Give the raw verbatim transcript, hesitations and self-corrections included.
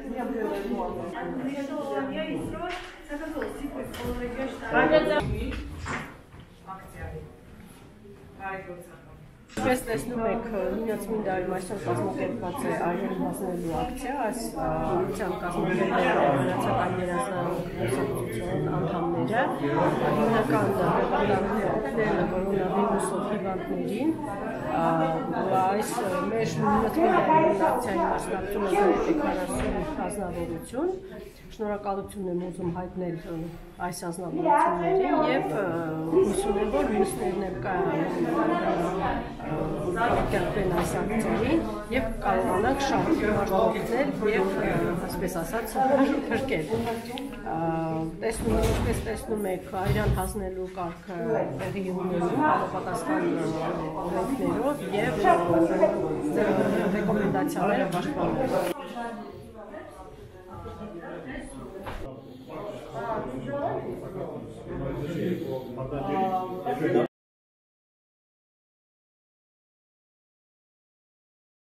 Mēs տեսնում եք Նինաց Մինդարի այսօր կազմակերպված է այրերի հանձնելու ակցիա, այս ակցիան կազմակերպել է վրացական երաժշտություն անդամները, հիմնական հեղափոխությունները կորոնավիրուսով հիվանդներին, այս մեր Նինաց Մինդարի ակցիայի մասնակցում է քառասուն ազնվորություն, շնորհակալություն եմ ուզում հայտնել այս ազնվորություններին եւ հույս ունեմ, որ մյուսներն էլ կարգեն այս ակցիային եւ կարողանանք շատ մարդ օգնել եւ այսպես ասած փրկել։ Տեսնում եք, ինչպես տեսնում եք, այրան հանձնելու կարգը տեղի ունենում համապատասխան օրենքներով եւ ռեկոմենդացիաները պաշտպանելով։